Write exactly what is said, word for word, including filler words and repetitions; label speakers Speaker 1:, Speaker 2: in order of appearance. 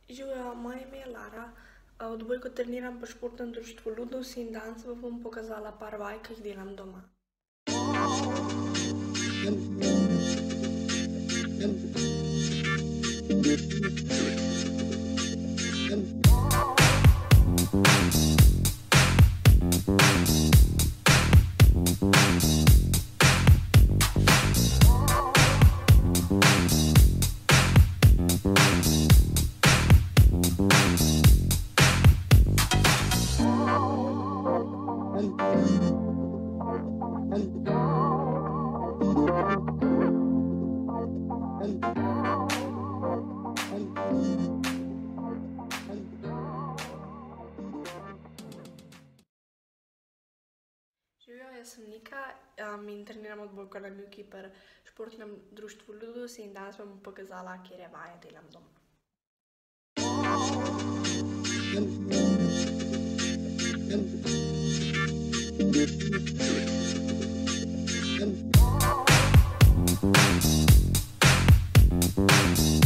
Speaker 1: Živjo, moje ime je Lara. Odbojko treniram pri športnem društvu Ludus in danes vam bom pokazala par vaj, ki jih delam doma. Živjo, jaz sem Nika in treniram odbojko na mivki pri športnem društvu Ludus in danes vam bom pokazala, katere vaje delam doma. Thank you.